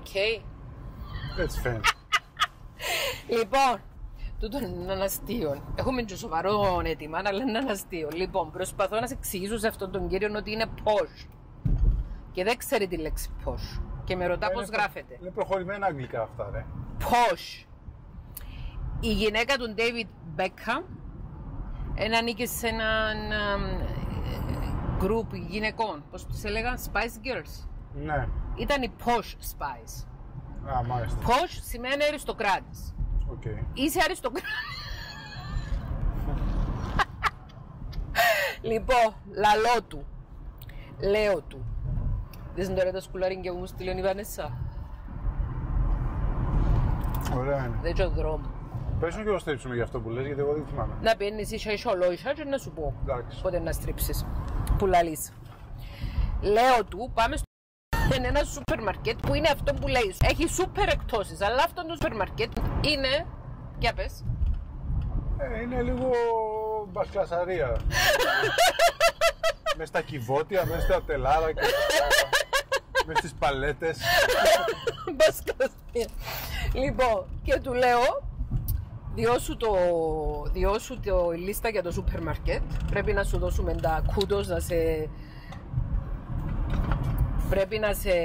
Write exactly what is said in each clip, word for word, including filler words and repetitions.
Okay. Έτσι φαίνεται. Λοιπόν, τούτο είναι έναν αστείο. Έχουμε και σοβαρό έτοιμα, αλλά είναι έναν αστείο. Λοιπόν, προσπαθώ να σε εξηγήσω σε αυτόν τον κύριο ότι είναι posh. Και δεν ξέρει τη λέξη posh. Και με ρωτά πώς γράφεται. Είναι προχωρημένα αγγλικά αυτά, ρε. Posh. Η γυναίκα του David Beckham ανήκε σε έναν γκρουπ γυναικών. Πώς τους έλεγαν, Spice Girls. Ναι. Ήταν η posh Spice. Α, μάλιστα. Posh σημαίνει αριστοκράτης. Okay. Είσαι αριστοκράτης. Λοιπόν, λαλό του. Λέω του. Δες τώρα τα σκουλαρίνκια που μου στείλει η Βανέσσα. Ωραία είναι. Δεν ξέρω δρόμο. Πες μου και εγώ στρίψουμε για αυτό που λες, γιατί εγώ δεν θυμάμαι. Να πιένεις ίσα ίσα ολόισα και να σου πω. Εντάξει. Πότε να στρίψεις. Που λαλείς. Λέω του, πάμε στο... Είναι ένα σούπερ μαρκέτ που είναι αυτό που λέει. Έχει σούπερ εκτόσεις, αλλά αυτό το σούπερ μαρκέτ είναι... Για πες. Ε, είναι λίγο μπασκλασαρία. Μες στα κυβότια, μες στα τελάρα και μες στις παλέτες. Μπασκλασαρία. Λοιπόν, και του λέω, διώσου το, διώσου το λίστα για το σούπερ μαρκέτ. Πρέπει να σου δώσουμε τα κούντος, να σε... Πρέπει να σε...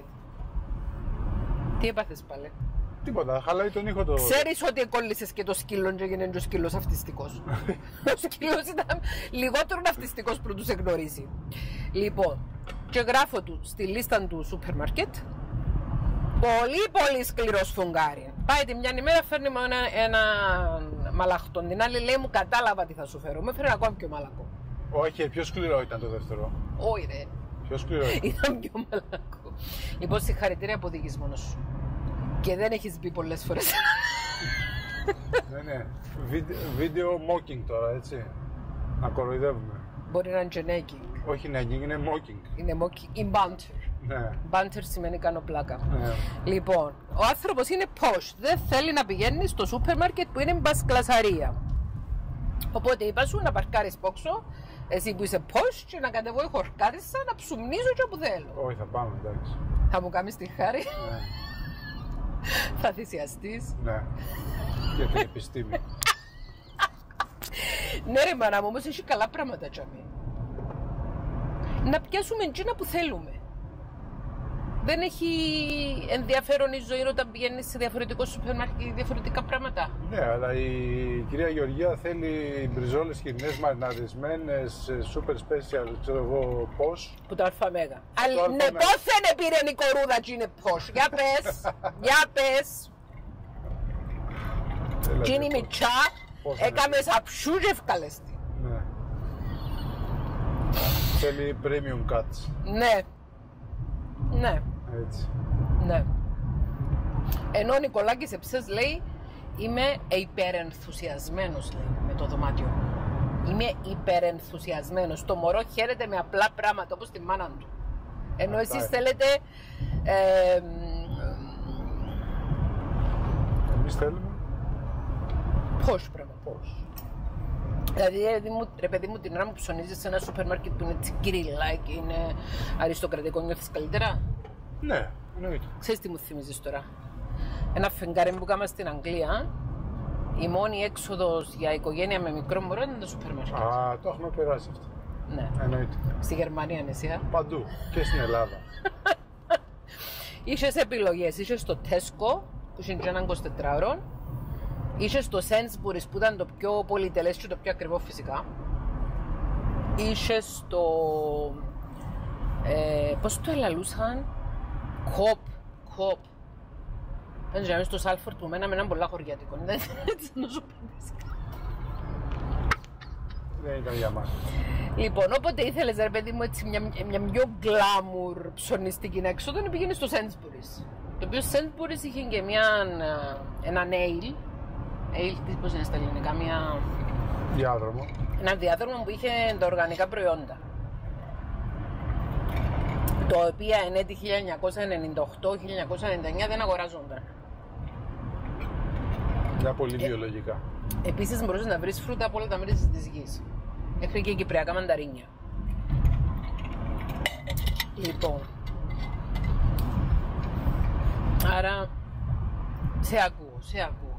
Τι έπαθες πάλι? Τίποτα, χαλάει τον ήχο το... Ξέρεις ότι κόλλησες και το σκύλο και έγινε και ο σκύλος αυτιστικός. Ο σκύλος ήταν λιγότερο αυτιστικός που τους εγνωρίσει. Λοιπόν, και γράφω του στη λίστα του σούπερ μαρκέτ. Πολύ πολύ σκληρό σφουγγάρι. Πάει τη μια ημέρα, φέρνει με ένα, ένα μαλαχτό. Την άλλη λέει μου κατάλαβα τι θα σου φέρω. Με φέρνει ακόμα πιο μαλακό. Όχι, πιο σκληρό ήταν το δεύτερο. Όχι ρε. Πιο σκληρό ήταν. Ήταν πιο μαλακό. Λοιπόν, συγχαρητήρια που οδηγείς μόνος σου. Και δεν έχεις μπει πολλές φορές. Ναι, ναι. Βίντεο mocking τώρα, έτσι. Να κοροϊδεύουμε. Μπορεί να είναι και naking. Όχι nagging, είναι mocking. Είναι mocking. In banter. Ναι. Banter σημαίνει κάνω πλάκα. Ναι. Λοιπόν, ο άνθρωπος είναι posh. Δεν θέλει να πηγαίνει στο σούπερ μάρκετ που είναι μπασκλασαρία. Οπότε είπα σου να παρκάρεις πόξο, εσύ που είσαι posh, και να κατεβώ η χορκάρισα να ψουμνίζω και όπου θέλω. Όχι, θα πάμε, εντάξει. Θα μου κάνεις τη χάρη. Ναι. Θα θυσιαστείς. Ναι. Για την επιστήμη. Ναι ρε μάνα μου, όμως έχει καλά πράγματα τζαμί. Να πιάσουμε εκείνα που θέλουμε. Δεν έχει ενδιαφέρον η ζωή όταν πηγαίνεις σε διαφορετικό σούπερ μάρκετ, διαφορετικά πράγματα. Ναι, αλλά η κυρία Γεωργία θέλει μπριζόλες χοιρινές μαριναρισμένες, super special, ξέρω εγώ πώς. Που το αλφαμέγα. Αλλά ναι, πώς δεν πήρε η κορούδα και είναι πώς. Για πες, για πες. Και είναι η μητσά, έκαμε σαψού και ευκαλέστη. Ναι. Θέλει premium cuts. Ναι. Ναι. Έτσι. Ναι. Ενώ ο Νικολάκης Εψές λέει, είμαι υπερενθουσιασμένος, λέει, με το δωμάτιο. Είμαι υπερενθουσιασμένος. Το μωρό χαίρεται με απλά πράγματα, όπως τη μάνα του. Ενώ αυτά εσείς είναι. θέλετε... Ε, Εμείς θέλουμε. πώς πράγμα. Πώς. Δηλαδή, ρε παιδί, μου, ρε παιδί μου, την ώρα που ψωνίζεις σε ένα σούπερ μάρκετ που είναι τσικυρίλα και είναι αριστοκρατικό, νιώθεις καλύτερα. Ναι, εννοείται. Ξέρεις τι μου θυμίζεις τώρα? Ένα φεγγάρι που κάναμε στην Αγγλία, η μόνη έξοδος για οικογένεια με μικρό μωρό ήταν το σούπερ μάρκετ. Α, το έχουμε περάσει αυτό. Ναι. Εννοείται. Στη Γερμανία νησιά. Παντού. Και στην Ελλάδα. Είχες επιλογές. Είχες στο Tesco που είχε και έναν εικοσιτετράωρο. Είχες στο Sainsbury's που ήταν το πιο πολυτελές και το πιο ακριβό φυσικά. Είχες στο... Ε, πώς το ελαλούσαν? Κοπ. Κοπ. Δεν ξέρω, στο Σάλφορτ που μέναμε έναν πολλά χωριάτικο. Δεν έτσι να σου παντήσεις. Δεν ήταν για μας. Λοιπόν, όποτε ήθελες ρε παιδί μου έτσι μια, μια πιο γκλάμουρ ψωνιστική έξοδο, πήγαινε στο Sainsbury's. Το οποίο Sainsbury's είχε και μια, ένα nail. Ale, πώς είναι στα ελληνικά, μια... Διάδρομο. Ένα διάδρομο που είχε τα οργανικά προϊόντα. Το οποίο εν έτη χίλια εννιακόσια ενενήντα οκτώ χίλια εννιακόσια ενενήντα εννιά δεν αγοράζονταν. Μια πολύ βιολογικά. Επίσης μπορούσες να βρεις φρούτα από όλα τα μέρη της γης. Μέχρι και κυπριακά μανταρίνια. Λοιπόν. Άρα, σε ακούω, σε ακούω.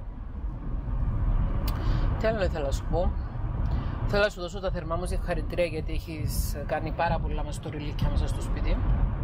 Τι άλλο ήθελα να σου πω. Θέλω να σου δώσω τα θερμά μου συγχαρητήρια γιατί έχεις κάνει πάρα πολλά μαστοριλίκια μέσα στο σπίτι.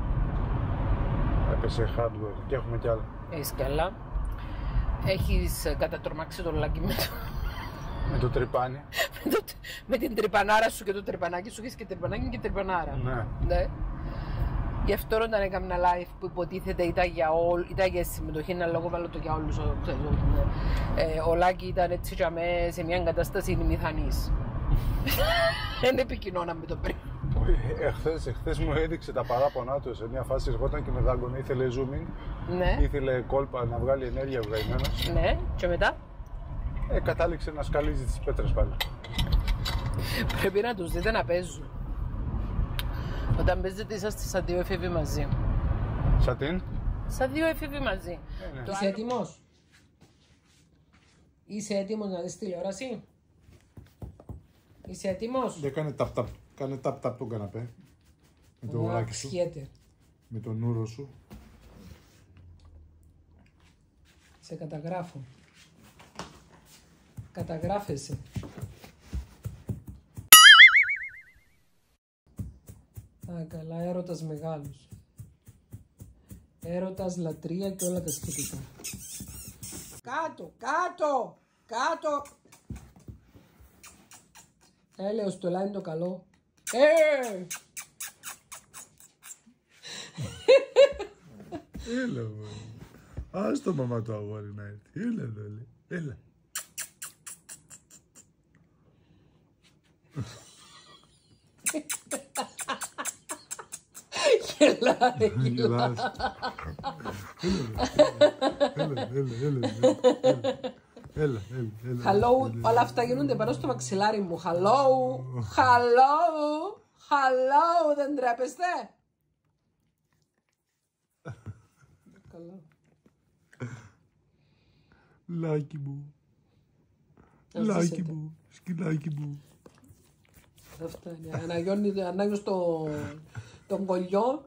Έπεσε hardware και έχουμε κι άλλα. Έχεις κι άλλα. Έχεις κατατρομάξει το λάκι με το... Με το τρυπάνι. με, το... με την τρυπανάρα σου και το τρυπανάκι σου. Έχεις και τρυπανάκι και τρυπανάρα. Ναι. Ναι. Γι' αυτό όταν έκανα ένα live που υποτίθεται ήταν για, όλ, ήταν για συμμετοχή, ένα λόγο βάλω το για όλους. Ε, ο Λάκη ήταν έτσι για μέ, σε μια κατάσταση ημιθανής. Δεν επικοινώναμε το πριν. Εχθές, εχθές μου έδειξε τα παράπονά του σε μια φάση, ερχόταν και με δάγκωνε, ήθελε zooming, Ναι. ήθελε κόλπα να βγάλει ενέργεια βγαϊμένος. Ναι, και μετά. Ε, κατάληξε να σκαλίζει τις πέτρες πάλι. Πρέπει να τους δείτε να παίζουν. Όταν παίζετε είσαστε σαν δύο εφήβοι μαζί. Σαν την? Σαν δύο εφήβοι μαζί. Ε, ναι. Είσαι έτοιμος? Είσαι έτοιμος να δεις τηλεόραση? Είσαι έτοιμος? Δεν κάνε ταπ ταπ, κάνε ταπ ταπ τον καναπέ. Με το ουράκι σου, Σχέται. με τον ούρο σου. Σε καταγράφω. Καταγράφεσαι. Α, καλά, έρωτας μεγάλος. Έρωτας, λατρεία και όλα τα σχετικά. Κάτω, κάτω, κάτω. Έλεος, το λάδι το καλό. Ε! Έλα μου. Ας το μαμά του αγόρι να έρθει. Έλα εδώ, έλα. Γελάει, γελάει. Γελάς. Έλα, έλα, έλα, έλα, έλα. Hello, όλα αυτά γίνονται πάνω στο μαξιλάρι μου. Hello, hello, hello, δεν τρέπεστε? Καλά. Λάκι μου, Ας λάκι ζήσετε. μου, σκυλάκι μου. Δεν φτάνει. Αναγιώνει, ανάγει το, τον κολλιό.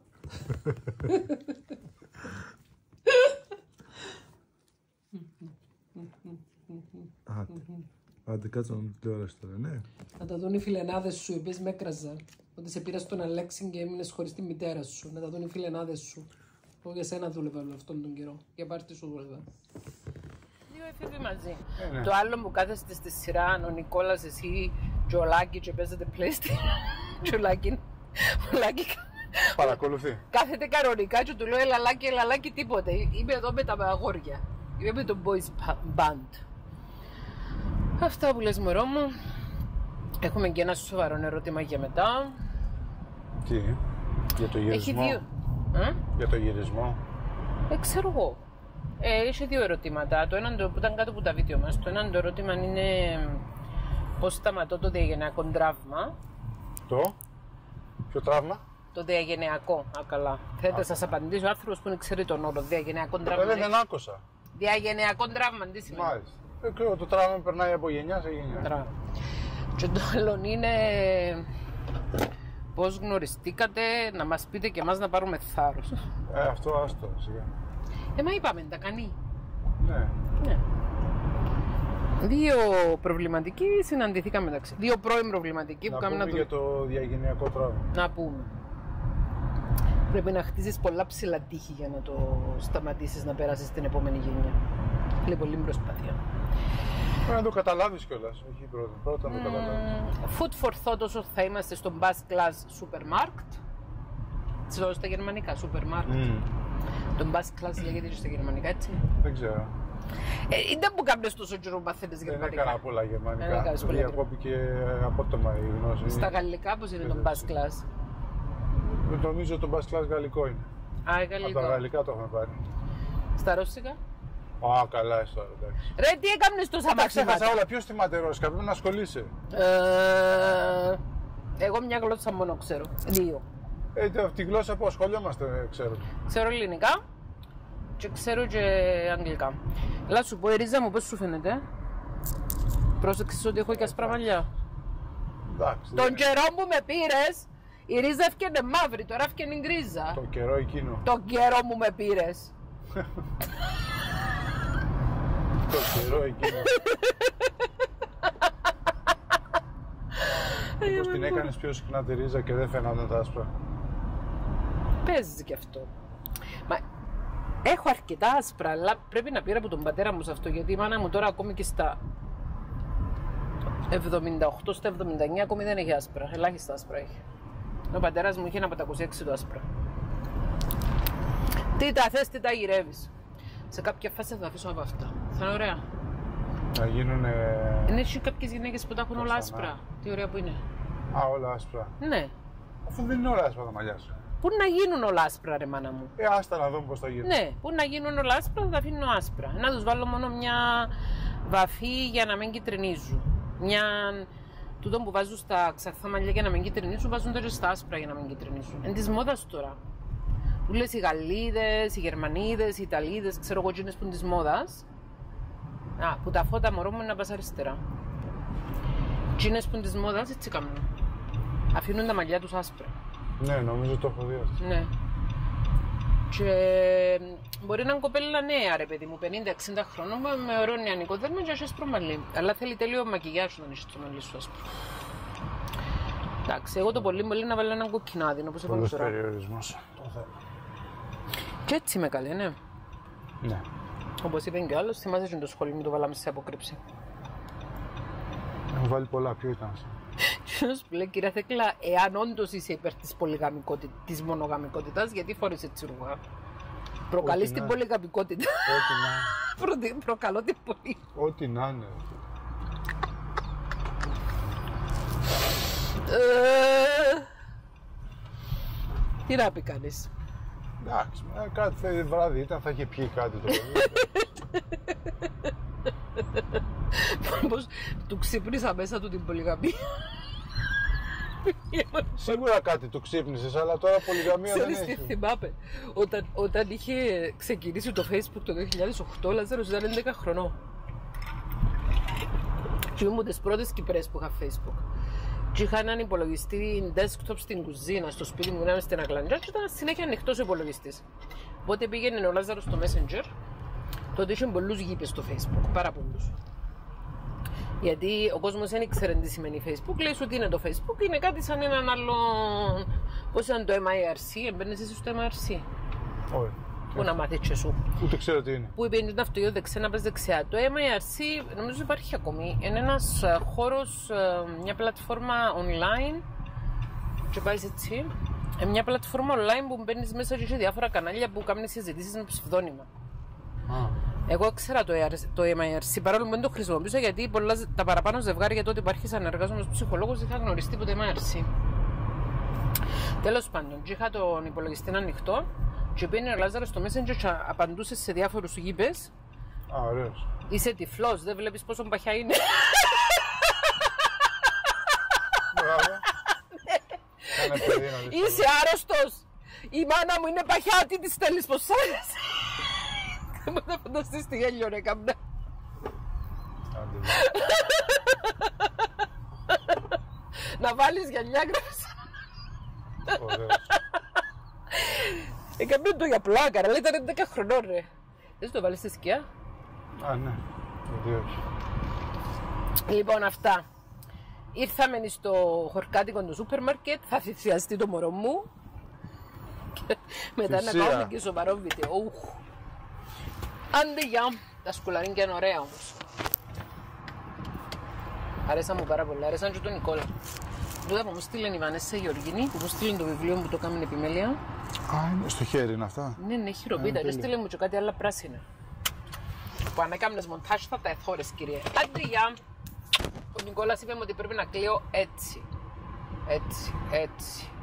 Άντε, άντε κάτσε να δούμε τηλεόραση τώρα, ναι. Να τα δουν οι φιλενάδες σου, οι οποίες με έκραζαν. Ότι σε πήρα στον Αλέξη και έμεινες χωρίς τη μητέρα σου. Να τα δουν οι φιλενάδες σου. Εγώ για σένα δούλευα όλο αυτόν τον καιρό. Για πάρτι σου δούλευα. Δύο εφήβοι μαζί. Ε, ναι. Το άλλο που κάθεστε στη σειρά, ο Νικόλας, εσύ και ο Λάκη και παίζετε PlayStation. Και ο Λάκη. Ο Λάκη Παρακολουθεί. κάθεται κανονικά και του λέω έλα Λάκη, έλα Λάκη, τίποτε. Είμαι εδώ με τα αγόρια. Είμαι με το boys band. Αυτά που λες μωρό μου. Έχουμε και ένα σοβαρό ερώτημα για μετά. Τι, για το γυρισμό. Έχει δύο. Ε? Για το γυρισμό. Ε, ξέρω εγώ. Ε, έχει δύο ερωτήματα. Το ένα το, που ήταν κάτω από τα βίντεο μας. Το ένα το ερώτημα είναι πώς σταματώ το διαγενειακό τραύμα. Το, ποιο τραύμα. Το διαγενειακό. Α, καλά. Θέλετε να σας απαντήσω. Ο άνθρωπος που ξέρει τον όρο διαγενειακό τραύμα. Δεν δεν άκουσα. Διαγενειακό τραύμα, τι σημαίνει? Μάλιστα. Ε, ξέρω, το τραύμα περνάει από γενιά σε γενιά. Μπράβο. Και το άλλο είναι πώς γνωριστήκατε, να μας πείτε και εμάς να πάρουμε θάρρος. Ε, αυτό άστο σιγά. Ε, μα είπαμε, τα κάνει. Ναι. Ναι. Δύο προβληματικοί συναντηθήκαμε μεταξύ. Δύο πρώην προβληματικοί που Να κάνουν πούμε να για το... το διαγενειακό τραύμα. Να πούμε. Πρέπει να χτίσεις πολλά ψηλά τείχη για να το σταματήσεις να περάσεις στην επόμενη γενιά. Είναι πολύ προσπάθεια. Πρέπει να το καταλάβεις κιόλας. Όχι πρώτα. Πρώτα να το καταλάβεις. Food for thought όσο θα είμαστε στο Bus Class Supermarkt. Στο, στα γερμανικά Supermarkt. Mm. Το Bus Class λέγεται και στα γερμανικά, έτσι. Δεν ξέρω. Ε, ήταν που κάνεις τόσο καιρό που μαθαίνεις Δεν γερμανικά. έκανα πολλά Δεν γερμανικά. έκανες πολλά Δηλαδή ακόπηκε απότομα η γνώση. Στα γαλλικά πώς είναι το Bus Class? Νομίζω το Bus Class γαλλικό είναι. Α, Από τα γαλλικό. γαλλικά το έχουμε πάρει. Στα ρώσικα? Α, καλά είσαι τώρα, εντάξει. Ρε, τι έκανες τόσα Τα ξέχασα μαθήματα? όλα. Ποιος θυμάται ρώσικα, πρέπει να ασχολείσαι. Ε, εγώ μια γλώσσα μόνο ξέρω. Δύο. Ε, αυτή τη γλώσσα που ασχολιόμαστε, ξέρω. Ξέρω ελληνικά και ξέρω και αγγλικά. Έλα σου πω, η ρίζα μου πώς σου φαίνεται? Πρόσεξες ότι έχω και άσπρα μαλλιά. Εντάξει. Τον δεν- καιρό που με πήρες, η ρίζα έφτιανε μαύρη, τώρα έφτιανε γκρίζα. Το καιρό εκείνο. Τον καιρό μου με πήρες. Το καιρό εκείνο. Μήπως την έκανες πιο συχνά τη ρίζα και δεν φαίνονταν τα άσπρα. Παίζει κι αυτό. Μα έχω αρκετά άσπρα, αλλά πρέπει να πήρα από τον πατέρα μου σε αυτό, γιατί η μάνα μου τώρα ακόμη και στα εβδομήντα οκτώ, στα εβδομήντα εννιά ακόμη δεν έχει άσπρα. Ελάχιστα άσπρα έχει. Ο πατέρας μου είχε ένα από τα είκοσι έξι του άσπρα. Τι τα θες, τι τα γυρεύεις. Σε κάποια φάση θα τα αφήσω από αυτά. Θα είναι ωραία. Να γίνουνε... Είναι έτσι κάποιες γυναίκες που τα έχουν όλα άσπρα. Τι ωραία που είναι. Α, όλα άσπρα. Ναι. Αφού δεν είναι όλα άσπρα τα μαλλιά σου. Πού να γίνουν όλα άσπρα, ρε μάνα μου. Ε, άστα να δούμε πώς θα γίνουν. Ναι, πού να γίνουν όλα άσπρα, θα τα αφήνω άσπρα. Να τους βάλω μόνο μια βαφή για να μην κυτρινίζουν. Μια... Τούτο που βάζουν στα ξαφθά μαλλιά για να μην κυτρινίζουν, βάζουν τώρα στα άσπρα για να μην κυτρινίζουν. Εν της μόδας τώρα. Που λες οι Γαλλίδες, οι Γερμανίδες, οι Ιταλίδες, ξέρω εγώ εκείνες που είναι της μόδας. Α, που τα φώτα μωρό μου είναι να πας αριστερά. Εκείνες που είναι της μόδας έτσι κάνουν. Αφήνουν τα μαλλιά τους άσπρα. Ναι, νομίζω το έχω δει αυτό. Ναι. Και μπορεί να είναι κοπέλα νέα, ρε παιδί μου, πενήντα εξήντα χρόνων, με ωραίο νεανικό δέρμα και άσπρο μαλλί. Αλλά θέλει τέλειο μακιγιάζ να έχεις το μαλλί σου άσπρο. Εντάξει, εγώ το πολύ πολύ να βάλω έναν κοκκινάδι, όπως είπαμε τώρα. Πολλός περιορισμός. Και έτσι με καλέ, ναι. Ναι. Όπως είπε και ο άλλος, θυμάσαι και το σχολείο μου το βάλαμε σε αποκρύψη. Έχω βάλει πολλά, ποιο ήταν. Ποιος που λέει, κυρία Θέκλα, εάν όντως είσαι υπέρ της πολυγαμικότητας, της μονογαμικότητας, γιατί φορείς έτσι ρούχα. Προκαλείς την πολυγαμικότητα. Ό,τι να είναι. Προκαλώ την πολύ. Ό,τι να είναι. Τι να πει κανείς. Εντάξει, κάθε βράδυ ήταν, θα είχε πιει κάτι το παιδί. Πώς του ξύπνησα μέσα του την πολυγαμία. Σίγουρα κάτι του ξύπνησες, αλλά τώρα πολυγαμία δεν Ξέρεις τι έχει. θυμάμαι. Όταν, όταν είχε ξεκινήσει το Facebook το δύο χιλιάδες οκτώ, ο Λάζαρος ήταν έντεκα χρονών. Και ήμουν τις πρώτες Κυπρές που είχα Facebook. Και είχα έναν υπολογιστή desktop στην κουζίνα, στο σπίτι μου, στην Αγλαντζά και ήταν συνέχεια ανοιχτός ο υπολογιστής. Οπότε πήγαινε ο Λάζαρος στο Messenger, τότε είχε πολλούς γήπες στο Facebook, πάρα πολλούς. Γιατί ο κόσμος δεν ήξερε τι σημαίνει Facebook, λέει σου ότι είναι το Facebook, είναι κάτι σαν έναν άλλο. Πώς ήταν το εμ άι αρ σι, εμπαίνεις εσύ στο εμ άι αρ σι. Όχι. Πού να μάθεις και σου. Ούτε ξέρω τι είναι. Που είπε είναι το αυτοκίνητο δεξιά να πας δεξιά. Το εμ άι αρ σι νομίζω υπάρχει ακόμη. Είναι ένας χώρος, μια πλατφόρμα online. Και πάει έτσι. Μια πλατφόρμα online που μπαίνεις μέσα και έχει διάφορα κανάλια που κάνουν συζητήσεις με ψευδόνυμα. Α. Εγώ ξέρα το εμ άι αρ σι παρόλο που δεν το χρησιμοποιούσα γιατί πολλά, τα παραπάνω ζευγάρια τότε που άρχισα να εργάζομαι ως ψυχολόγος είχα γνωριστεί από το εμ άι αρ σι. Τέλος πάντων, είχα τον υπολογιστή ανοιχτό και πήγαινε ο Λάζαρος στο Messenger και απαντούσε σε διάφορους γήπες. Α, ωραίος. Είσαι τυφλός, δεν βλέπεις πόσο παχιά είναι. Μπράβο. Κάνε παιδί να δεις. Είσαι άρρωστος. Η μάνα μου είναι παχιά, τι της στέλνεις, πως σ' άρεσε. Δεν μπορεί να φανταστείς τι γέλιο ρε καμπνά. Άντε, Να βάλεις γυαλιά γράψα. ωραίος. Έκαμε το για πλάκα, αλλά ήταν έντεκα χρονών ρε. Δεν το βάλεις στη σκιά. Α, ναι. Γιατί όχι. Λοιπόν αυτά. Ήρθαμε στο χορκάτικο του σούπερ μάρκετ, θα θυσιαστεί το μωρό μου. Και μετά να Θυσία. κάνουμε και σοβαρό βίντεο. Ουχ. Άντε γεια. Τα σκουλαρίνια είναι ωραία όμως. Αρέσαν μου πάρα πολύ, αρέσαν και τον Νικόλα. Τούτα που μου στείλεν η Βανέσσα Γεωργίνη, που μου στείλεν το βιβλίο που το έκαμε επιμέλεια. Α, είναι στο χέρι είναι αυτά. Ναι, ναι, χειροποίητα. Ε, Και στείλε μου και κάτι άλλα πράσινα. Που αν έκαμνες μοντάζ θα τα εθώρες, κύριε. Άντε γεια. Ο Νικόλας είπε μου ότι πρέπει να κλείω έτσι. Έτσι, έτσι.